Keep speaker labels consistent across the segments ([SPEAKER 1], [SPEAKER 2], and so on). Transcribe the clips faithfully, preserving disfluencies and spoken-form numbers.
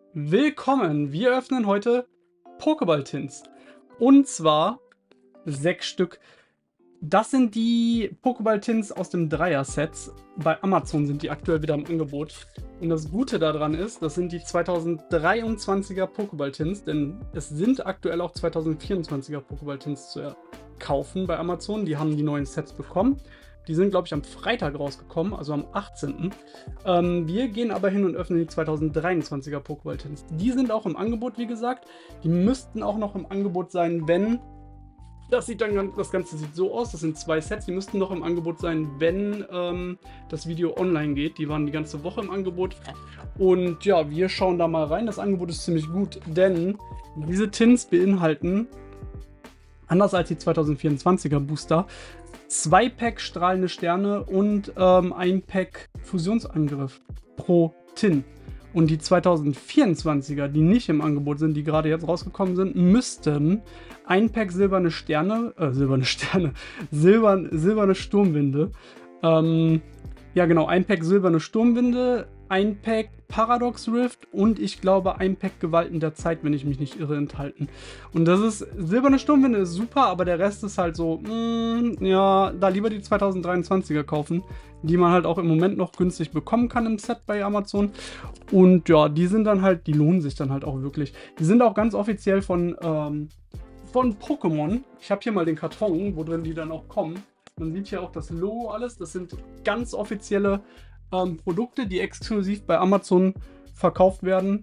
[SPEAKER 1] Willkommen! Wir öffnen heute Pokéball-Tins. Und zwar sechs Stück. Das sind die Pokéball-Tins aus dem Dreier-Sets. Bei Amazon sind die aktuell wieder im Angebot. Und das Gute daran ist, das sind die zweitausenddreiundzwanziger Pokéball-Tins, denn es sind aktuell auch zweitausendvierundzwanziger Pokéball-Tins zu kaufen bei Amazon. Die haben die neuen Sets bekommen. Die sind, glaube ich, am Freitag rausgekommen, also am achtzehnten Ähm, wir gehen aber hin und öffnen die zweitausenddreiundzwanziger Pokéball-Tins. Die sind auch im Angebot, wie gesagt. Die müssten auch noch im Angebot sein, wenn... Das sieht dann, das Ganze sieht so aus, das sind zwei Sets, die müssten noch im Angebot sein, wenn ähm, das Video online geht. Die waren die ganze Woche im Angebot. Und ja, wir schauen da mal rein. Das Angebot ist ziemlich gut, denn diese Tins beinhalten, anders als die zweitausendvierundzwanziger Booster, zwei Pack strahlende Sterne und ähm, ein Pack Fusionsangriff pro Tin. Und die zweitausendvierundzwanziger, die nicht im Angebot sind, die gerade jetzt rausgekommen sind, müssten ein Pack silberne Sterne, äh, silberne Sterne, silbern, silberne Sturmwinde, ähm, ja genau, ein Pack silberne Sturmwinde, ein Pack Paradox Rift und ich glaube ein Pack Gewalten der Zeit, wenn ich mich nicht irre, enthalten. Und das ist, silberne Sturmwinde ist super, aber der Rest ist halt so, mm, ja, da lieber die zweitausenddreiundzwanziger kaufen, die man halt auch im Moment noch günstig bekommen kann im Set bei Amazon. Und ja, die sind dann halt, die lohnen sich dann halt auch wirklich. Die sind auch ganz offiziell von, ähm, von Pokémon. Ich habe hier mal den Karton, wo drin die dann auch kommen. Man sieht hier auch das Logo, alles. Das sind ganz offizielle ähm, Produkte, die exklusiv bei Amazon verkauft werden.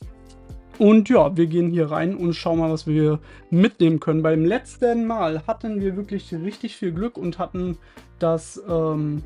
[SPEAKER 1] Und ja, wir gehen hier rein und schauen mal, was wir hier mitnehmen können. Beim letzten Mal hatten wir wirklich richtig viel Glück und hatten das, ähm,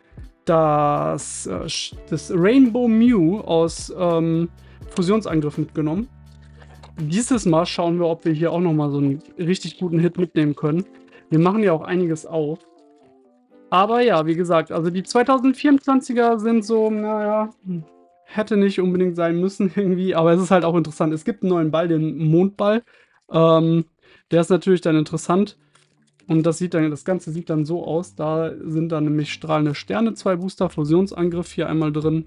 [SPEAKER 1] das, äh, das Rainbow Mew aus ähm, Fusionsangriff mitgenommen. Dieses Mal schauen wir, ob wir hier auch nochmal so einen richtig guten Hit mitnehmen können. Wir machen ja auch einiges auf. Aber ja, wie gesagt, also die zweitausendvierundzwanziger sind so, naja, hätte nicht unbedingt sein müssen irgendwie, aber es ist halt auch interessant. Es gibt einen neuen Ball, den Mondball. Ähm, der ist natürlich dann interessant. Und das sieht dann, das Ganze sieht dann so aus. Da sind dann nämlich strahlende Sterne, zwei Booster, Fusionsangriff hier einmal drin.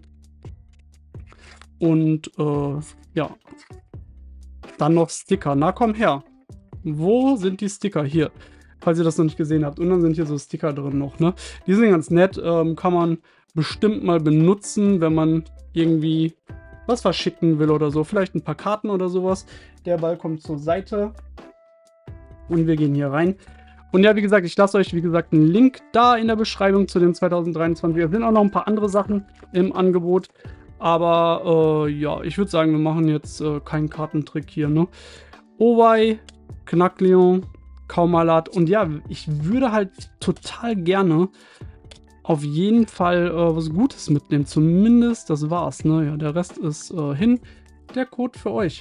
[SPEAKER 1] Und äh, ja. Dann noch Sticker. Na komm her. Wo sind die Sticker? Hier. Falls ihr das noch nicht gesehen habt. Und dann sind hier so Sticker drin noch, ne? Die sind ganz nett. Ähm, kann man bestimmt mal benutzen, wenn man irgendwie was verschicken will oder so. Vielleicht ein paar Karten oder sowas. Der Ball kommt zur Seite. Und wir gehen hier rein. Und ja, wie gesagt, ich lasse euch, wie gesagt, einen Link da in der Beschreibung zu den zweitausenddreiundzwanziger. Es sind auch noch ein paar andere Sachen im Angebot. Aber äh, ja, ich würde sagen, wir machen jetzt äh, keinen Kartentrick hier, ne? Owei, Knackleon, Kaumalat. Und ja, ich würde halt total gerne auf jeden Fall äh, was Gutes mitnehmen. Zumindest, das war's, ne? Ja, der Rest ist äh, hin. Der Code für euch.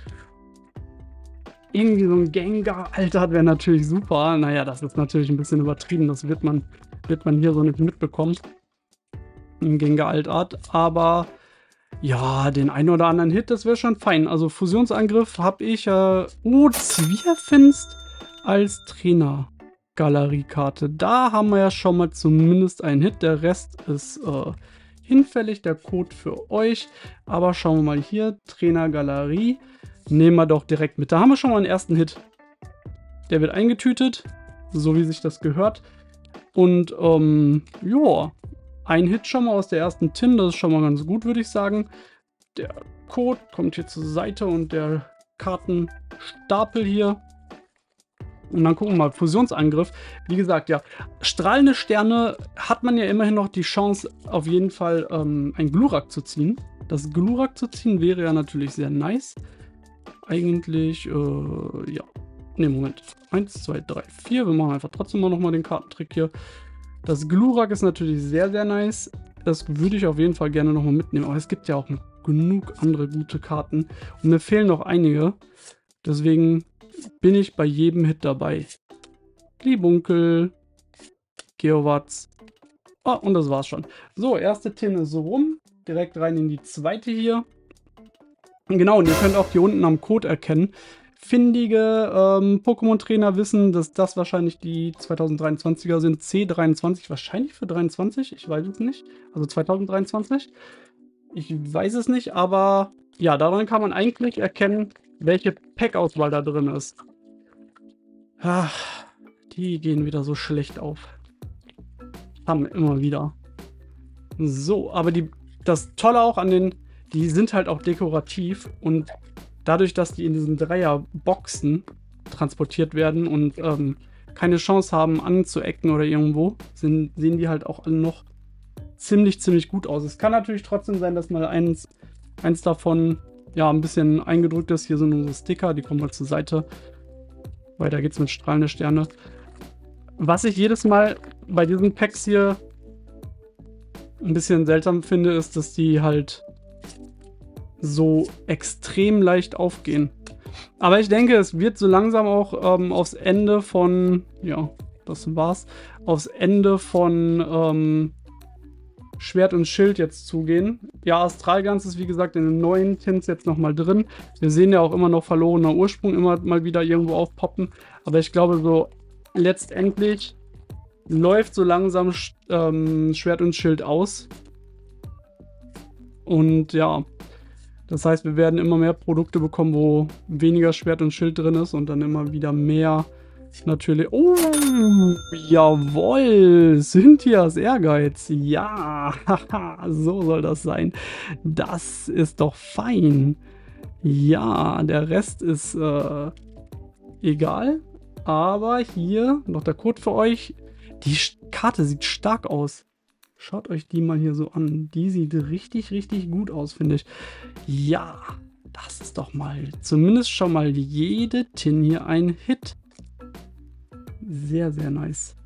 [SPEAKER 1] Irgendwie so ein Gengar, Alter, wäre natürlich super. Naja, das ist natürlich ein bisschen übertrieben. Das wird man, wird man hier so nicht mitbekommen. Ein Gengar Altart. Aber ja, den einen oder anderen Hit, das wäre schon fein. Also Fusionsangriff habe ich äh, oh, Zwierfinst als Trainer-Galeriekarte. Da haben wir ja schon mal zumindest einen Hit. Der Rest ist äh, hinfällig, der Code für euch. Aber schauen wir mal hier, Trainer-Galerie. Nehmen wir doch direkt mit. Da haben wir schon mal einen ersten Hit. Der wird eingetütet, so wie sich das gehört. Und ähm, ja, ein Hit schon mal aus der ersten Tin, das ist schon mal ganz gut, würde ich sagen. Der Code kommt hier zur Seite und der Kartenstapel hier. Und dann gucken wir mal, Fusionsangriff. Wie gesagt, ja, strahlende Sterne hat man ja immerhin noch die Chance, auf jeden Fall ähm, ein Glurak zu ziehen. Das Glurak zu ziehen wäre ja natürlich sehr nice. Eigentlich, äh, ja. Ne, Moment. eins, zwei, drei, vier. Wir machen einfach trotzdem mal nochmal den Kartentrick hier. Das Glurak ist natürlich sehr, sehr nice. Das würde ich auf jeden Fall gerne nochmal mitnehmen. Aber es gibt ja auch genug andere gute Karten. Und mir fehlen noch einige. Deswegen bin ich bei jedem Hit dabei. Glibunkel, Geowatz. Ah, und das war's schon. So, erste Tin ist so rum. Direkt rein in die zweite hier. Genau, und ihr könnt auch hier unten am Code erkennen. Findige ähm, Pokémon-Trainer wissen, dass das wahrscheinlich die zweitausenddreiundzwanziger sind. C dreiundzwanzig, wahrscheinlich für dreiundzwanzig, ich weiß es nicht. Also zweitausenddreiundzwanzig. Ich weiß es nicht, aber ja, daran kann man eigentlich erkennen, welche Pack-Auswahl da drin ist. Ach, die gehen wieder so schlecht auf. Haben wir immer wieder. So, aber die, das Tolle auch an den, die sind halt auch dekorativ und dadurch, dass die in diesen Dreier-Boxen transportiert werden und ähm, keine Chance haben anzuecken oder irgendwo, sind, sehen die halt auch alle noch ziemlich, ziemlich gut aus. Es kann natürlich trotzdem sein, dass mal eins, eins davon ja ein bisschen eingedrückt ist. Hier sind unsere Sticker, die kommen mal zur Seite. Weiter geht's mit strahlende Sterne. Was ich jedes Mal bei diesen Packs hier ein bisschen seltsam finde, ist, dass die halt so extrem leicht aufgehen. Aber ich denke, es wird so langsam auch ähm, aufs Ende von, ja, das war's, aufs Ende von ähm, Schwert und Schild jetzt zugehen. Ja, Astralgans ist wie gesagt in den neuen Tints jetzt nochmal drin. Wir sehen ja auch immer noch verlorener Ursprung immer mal wieder irgendwo aufpoppen. Aber ich glaube so letztendlich läuft so langsam ähm, Schwert und Schild aus. Und ja, das heißt, wir werden immer mehr Produkte bekommen, wo weniger Schwert und Schild drin ist und dann immer wieder mehr natürlich. Oh, jawohl, Cynthias Ehrgeiz. Ja, so soll das sein. Das ist doch fein. Ja, der Rest ist äh, egal. Aber hier noch der Code für euch. Die Karte sieht stark aus. Schaut euch die mal hier so an. Die sieht richtig, richtig gut aus, finde ich. Ja, das ist doch mal zumindest schon mal jede Tin hier ein Hit. Sehr, sehr nice.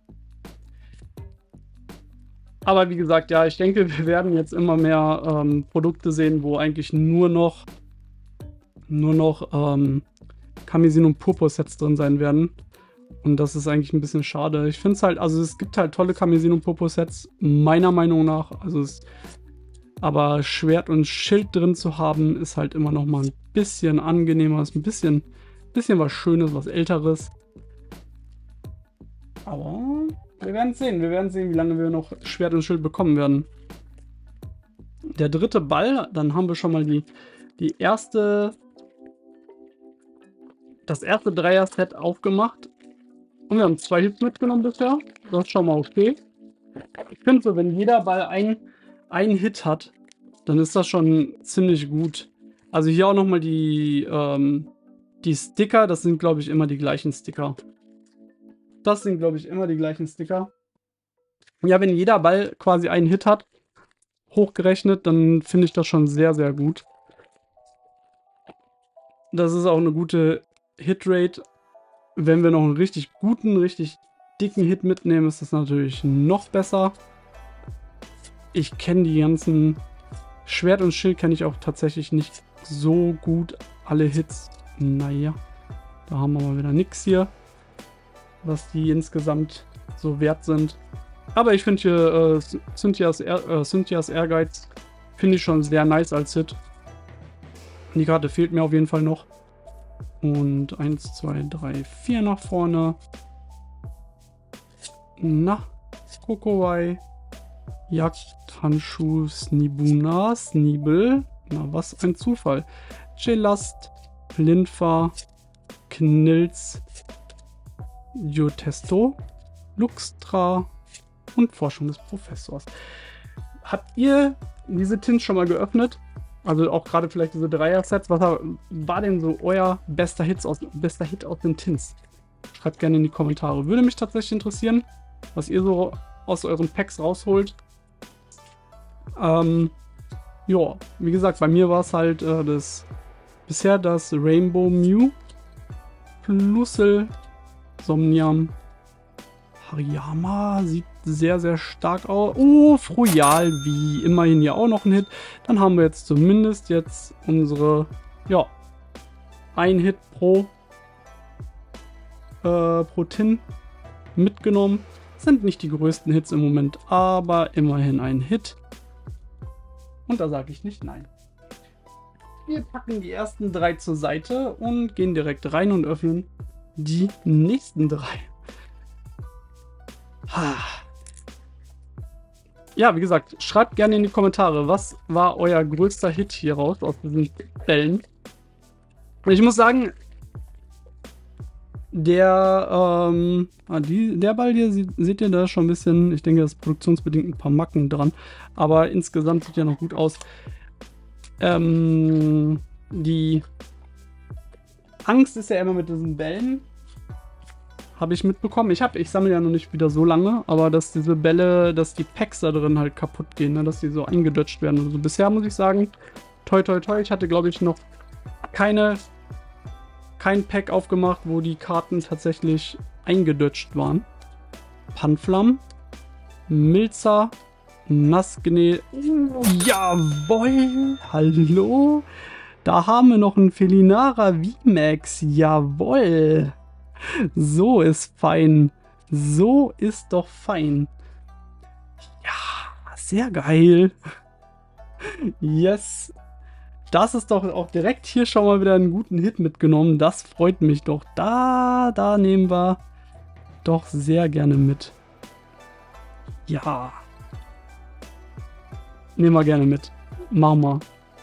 [SPEAKER 1] Aber wie gesagt, ja, ich denke, wir werden jetzt immer mehr ähm, Produkte sehen, wo eigentlich nur noch nur noch ähm, Kamisin und Purpur-Sets drin sein werden. Und das ist eigentlich ein bisschen schade. Ich finde es halt, also es gibt halt tolle Kamisin und Purpur-Sets, meiner Meinung nach. Also es, aber Schwert und Schild drin zu haben, ist halt immer noch mal ein bisschen angenehmer. Ist ein bisschen, bisschen was Schönes, was Älteres. Aber wir werden sehen. Wir werden sehen, wie lange wir noch Schwert und Schild bekommen werden. Der dritte Ball, dann haben wir schon mal die, die erste, das erste Dreier-Set aufgemacht. Und wir haben zwei Hits mitgenommen bisher. Das ist schon mal okay. Ich finde so, wenn jeder Ball ein, einen Hit hat, dann ist das schon ziemlich gut. Also hier auch nochmal die, ähm, die Sticker. Das sind, glaube ich, immer die gleichen Sticker. Das sind, glaube ich, immer die gleichen Sticker. Ja, wenn jeder Ball quasi einen Hit hat, hochgerechnet, dann finde ich das schon sehr, sehr gut. Das ist auch eine gute Hitrate. Wenn wir noch einen richtig guten, richtig dicken Hit mitnehmen, ist das natürlich noch besser. Ich kenne die ganzen Schwert und Schild, kenne ich auch tatsächlich nicht so gut. Alle Hits, naja, da haben wir mal wieder nichts hier, was die insgesamt so wert sind. Aber ich finde hier äh, Cynthias, äh, Cynthias Ehrgeiz, finde ich schon sehr nice als Hit. Die Karte fehlt mir auf jeden Fall noch. Und eins, zwei, drei, vier nach vorne. Na, Kokowai, Jagdhandschuh, Snibuna, Snibel. Na, was ein Zufall. Gelast, Linfa, Knilz, Diotesto, Luxtra und Forschung des Professors. Habt ihr diese Tints schon mal geöffnet? Also auch gerade vielleicht diese Dreier-Sets. Was war denn so euer bester, Hits aus, bester Hit aus den Tints? Schreibt gerne in die Kommentare. Würde mich tatsächlich interessieren, was ihr so aus euren Packs rausholt. Ähm, ja, wie gesagt, bei mir war es halt äh, das bisher das Rainbow Mew, Plusel, Somnium, Hariyama sieht sehr, sehr stark aus. Oh, Froyal, wie immerhin ja auch noch ein Hit. Dann haben wir jetzt zumindest jetzt unsere, ja, ein Hit pro, äh, pro Tin mitgenommen. Sind nicht die größten Hits im Moment, aber immerhin ein Hit. Und da sage ich nicht nein. Wir packen die ersten drei zur Seite und gehen direkt rein und öffnen die nächsten drei. ja, wie gesagt, schreibt gerne in die Kommentare, was war euer größter Hit hier raus aus diesen Bällen. Und ich muss sagen, der, ähm, ah, die, der Ball hier, sieht, seht ihr da schon ein bisschen, ich denke, das ist produktionsbedingt ein paar Macken dran, aber insgesamt sieht ja noch gut aus. Ähm, die Angst ist ja immer mit diesen Bällen, habe ich mitbekommen. Ich habe, ich sammle ja noch nicht wieder so lange, aber dass diese Bälle, dass die Packs da drin halt kaputt gehen, ne? Dass die so eingedutscht werden. Also bisher muss ich sagen, toi toi toi, ich hatte glaube ich noch keine, kein Pack aufgemacht, wo die Karten tatsächlich eingedutscht waren. Panflam, Milzer, Nassgene, uh, jawohl, hallo. Da haben wir noch einen Felinara V-Max, jawohl. So ist fein. So ist doch fein. Ja, sehr geil. Yes. Das ist doch auch direkt hier schon mal wieder einen guten Hit mitgenommen. Das freut mich doch. Da, da nehmen wir doch sehr gerne mit. Ja. Nehmen wir gerne mit. Machen wir.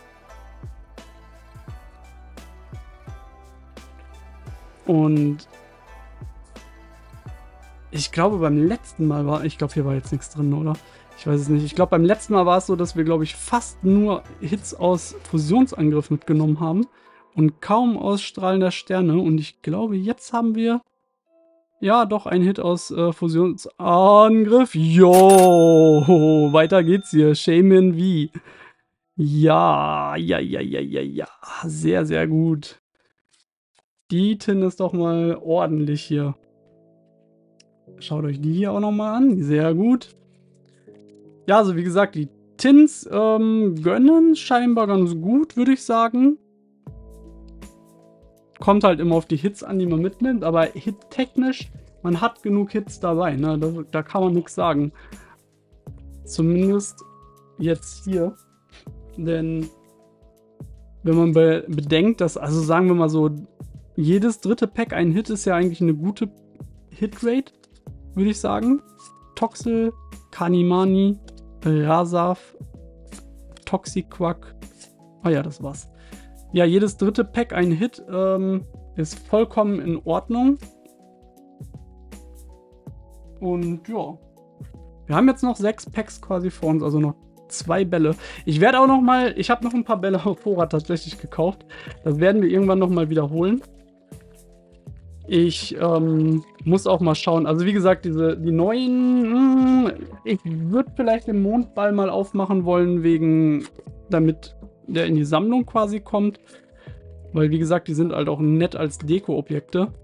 [SPEAKER 1] Und ich glaube beim letzten Mal war, ich glaube hier war jetzt nichts drin, oder? Ich weiß es nicht. Ich glaube beim letzten Mal war es so, dass wir glaube ich fast nur Hits aus Fusionsangriff mitgenommen haben und kaum aus strahlender Sterne. Und ich glaube jetzt haben wir ja doch einen Hit aus äh, Fusionsangriff. Jo, weiter geht's hier. Shaman V. Ja, ja, ja, ja, ja, ja. Sehr, sehr gut. Die Tin ist doch mal ordentlich hier. Schaut euch die hier auch nochmal an. Sehr gut. Ja, also wie gesagt, die Tins ähm, gönnen scheinbar ganz gut, würde ich sagen. Kommt halt immer auf die Hits an, die man mitnimmt. Aber hittechnisch, man hat genug Hits dabei. Ne? Das, da kann man nichts sagen. Zumindest jetzt hier. Denn wenn man be bedenkt, dass, also sagen wir mal so, jedes dritte Pack ein Hit ist ja eigentlich eine gute Hitrate, würde ich sagen. Toxel, Kanimani, Rasaf, Toxiquack. Ah ja, das war's. Ja, jedes dritte Pack ein Hit ähm, ist vollkommen in Ordnung. Und ja, wir haben jetzt noch sechs Packs quasi vor uns, also noch zwei Bälle. Ich werde auch noch mal, ich habe noch ein paar Bälle auf Vorrat tatsächlich gekauft. Das werden wir irgendwann noch mal wiederholen. Ich ähm, muss auch mal schauen. Also wie gesagt, diese die neuen, mh, ich würde vielleicht den Mondball mal aufmachen wollen, wegen, damit der in die Sammlung quasi kommt. Weil wie gesagt, die sind halt auch nett als Deko-Objekte.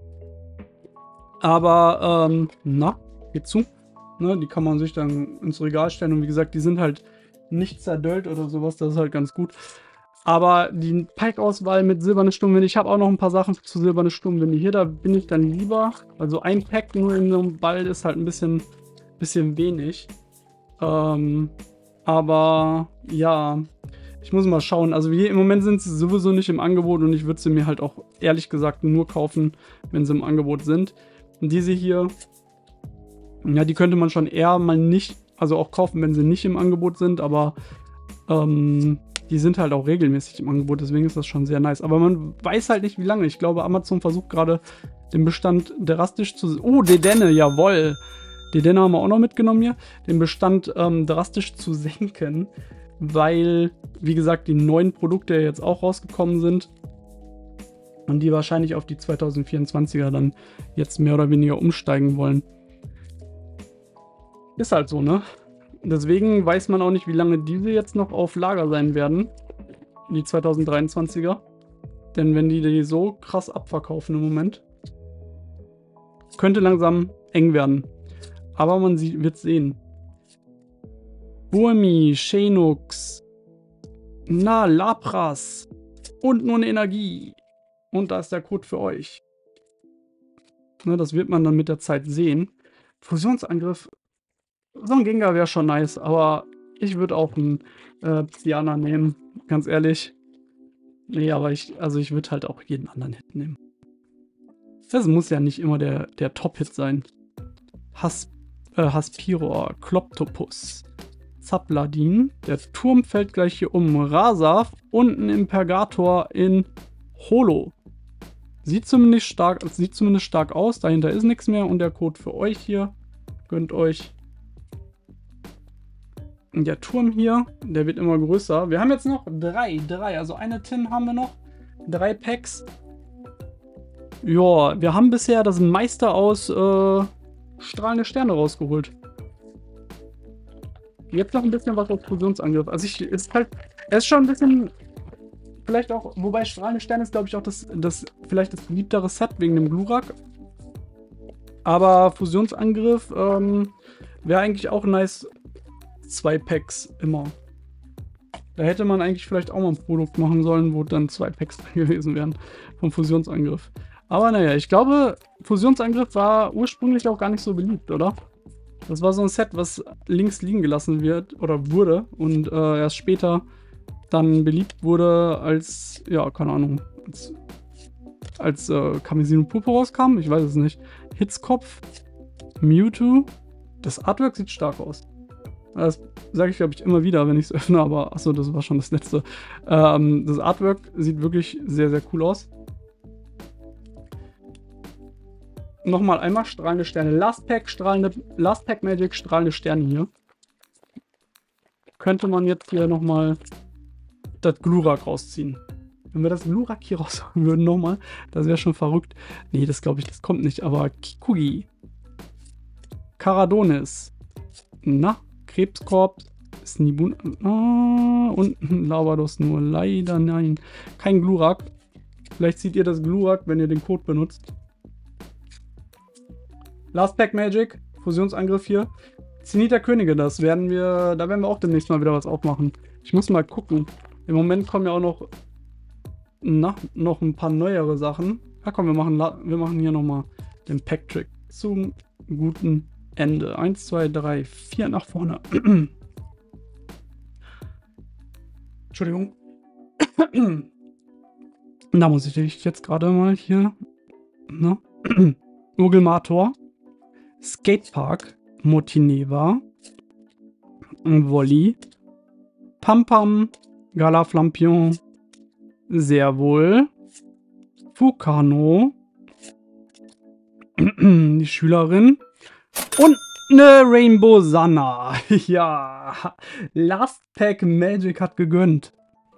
[SPEAKER 1] Aber, ähm, na, geht zu. Ne, die kann man sich dann ins Regal stellen. Und wie gesagt, die sind halt nicht zerdöllt oder sowas. Das ist halt ganz gut. Aber die Pack-Auswahl mit silberne Sturmwinde, ich habe auch noch ein paar Sachen zu silberne Sturmwinde hier, da bin ich dann lieber. Also ein Pack nur in so einem Ball ist halt ein bisschen, bisschen wenig. Ähm, aber ja, ich muss mal schauen. Also wie, im Moment sind sie sowieso nicht im Angebot und ich würde sie mir halt auch ehrlich gesagt nur kaufen, wenn sie im Angebot sind. Und diese hier, ja, die könnte man schon eher mal nicht, also auch kaufen, wenn sie nicht im Angebot sind, aber ähm, die sind halt auch regelmäßig im Angebot, deswegen ist das schon sehr nice. Aber man weiß halt nicht, wie lange. Ich glaube, Amazon versucht gerade den Bestand drastisch zu... Oh, Dedenne, jawohl. Dedenne haben wir auch noch mitgenommen hier. Den Bestand ähm, drastisch zu senken, weil, wie gesagt, die neuen Produkte jetzt auch rausgekommen sind. Und die wahrscheinlich auf die zwanzig vierundzwanziger dann jetzt mehr oder weniger umsteigen wollen. Ist halt so, ne? Deswegen weiß man auch nicht, wie lange diese jetzt noch auf Lager sein werden. Die zwanzig dreiundzwanziger. Denn wenn die die so krass abverkaufen im Moment, könnte langsam eng werden. Aber man sieht, wird sehen. Burmi, Shenux, na, Lapras und nun Energie. Und da ist der Code für euch. Ne, das wird man dann mit der Zeit sehen. Fusionsangriff. So ein Gengar wäre schon nice, aber ich würde auch einen äh, Psyana nehmen, ganz ehrlich. Nee, aber ich, also ich würde halt auch jeden anderen Hit nehmen. Das muss ja nicht immer der, der Top-Hit sein. Has, äh, Haspiror, Kloptopus, Zapladin. Der Turm fällt gleich hier um. Rasaf und ein Impergator in Holo. Sieht zumindest stark, sieht zumindest stark aus. Dahinter ist nichts mehr. Und der Code für euch hier. Gönnt euch. Und der Turm hier, der wird immer größer. Wir haben jetzt noch drei. Drei. Also eine Tin haben wir noch. Drei Packs. Ja, wir haben bisher das meiste aus äh, strahlende Sterne rausgeholt. Jetzt noch ein bisschen was aus Fusionsangriff. Also ich ist halt. Er ist schon ein bisschen. Vielleicht auch. Wobei strahlende Sterne ist, glaube ich, auch das, das vielleicht das beliebtere Set wegen dem Glurak. Aber Fusionsangriff ähm, wäre eigentlich auch nice. Zwei Packs immer. Da hätte man eigentlich vielleicht auch mal ein Produkt machen sollen, wo dann zwei Packs drin gewesen wären vom Fusionsangriff. Aber naja, ich glaube, Fusionsangriff war ursprünglich auch gar nicht so beliebt, oder? Das war so ein Set, was links liegen gelassen wird oder wurde und äh, erst später dann beliebt wurde, als, ja, keine Ahnung, als, als äh, Karmesin und Purpur rauskam. Ich weiß es nicht. Hitzkopf, Mewtwo. Das Artwork sieht stark aus. Das sage ich, glaube ich, immer wieder, wenn ich es öffne, aber achso, das war schon das letzte. Ähm, das Artwork sieht wirklich sehr, sehr cool aus. Nochmal einmal strahlende Sterne. Last Pack, strahlende, Last Pack Magic, strahlende Sterne hier. Könnte man jetzt hier nochmal das Glurak rausziehen. Wenn wir das Glurak hier rausholen würden nochmal, das wäre schon verrückt. Nee, das glaube ich, das kommt nicht, aber Kikugi. Caradonis. Na, Krebskorb. Snibun. Ah, und ein Lavados nur. Leider nein. Kein Glurak. Vielleicht seht ihr das Glurak, wenn ihr den Code benutzt. Last Pack Magic, Fusionsangriff hier. Zenit der Könige, das werden wir, da werden wir auch demnächst mal wieder was aufmachen. Ich muss mal gucken. Im Moment kommen ja auch noch, na, noch ein paar neuere Sachen. Ja komm, wir machen, wir machen hier nochmal den Pack-Trick zum guten Ende. Eins, zwei, drei, vier nach vorne. Entschuldigung. Da muss ich jetzt gerade mal hier, ne? Urgelmator. Skatepark, Motineva, Volley, Pampam, Galaflampion, sehr wohl, Fukano, die Schülerin und eine Rainbow Sanna. Ja, Last Pack Magic hat gegönnt.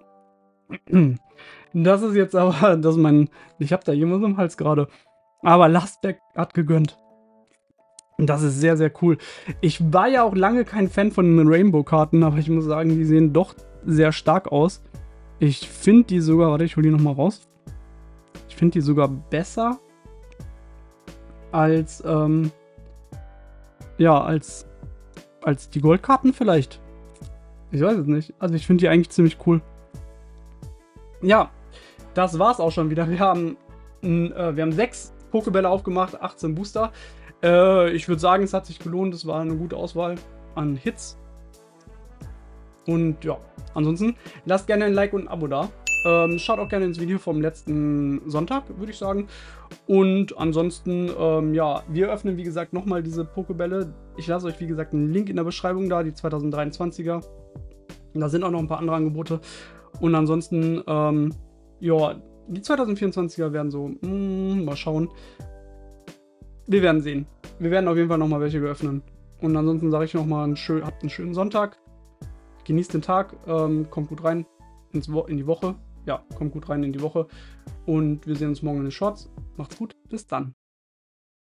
[SPEAKER 1] Das ist jetzt aber, das ist mein, ich habe da jemand im Hals gerade, aber Last Pack hat gegönnt. Das ist sehr, sehr cool. Ich war ja auch lange kein Fan von den Rainbow-Karten, aber ich muss sagen, die sehen doch sehr stark aus. Ich finde die sogar, warte, ich hole die nochmal raus. Ich finde die sogar besser als, ähm, ja, als, als die Goldkarten vielleicht. Ich weiß es nicht. Also ich finde die eigentlich ziemlich cool. Ja, das war's auch schon wieder. Wir haben, äh, wir haben sechs Pokébälle aufgemacht, achtzehn Booster. Äh, ich würde sagen, es hat sich gelohnt. Es war eine gute Auswahl an Hits. Und ja, ansonsten lasst gerne ein Like und ein Abo da. Ähm, schaut auch gerne ins Video vom letzten Sonntag, würde ich sagen. Und ansonsten, ähm, ja, wir öffnen, wie gesagt, nochmal diese Pokébälle. Ich lasse euch, wie gesagt, einen Link in der Beschreibung da, die zweitausenddreiundzwanziger. Da sind auch noch ein paar andere Angebote. Und ansonsten, ähm, ja, die zweitausendvierundzwanziger werden so, mm, mal schauen. Wir werden sehen. Wir werden auf jeden Fall nochmal welche geöffnen. Und ansonsten sage ich nochmal, habt einen schönen Sonntag. Genießt den Tag. Ähm, kommt gut rein ins Wo in die Woche. Ja, kommt gut rein in die Woche. Und wir sehen uns morgen in den Shorts. Macht's gut. Bis dann.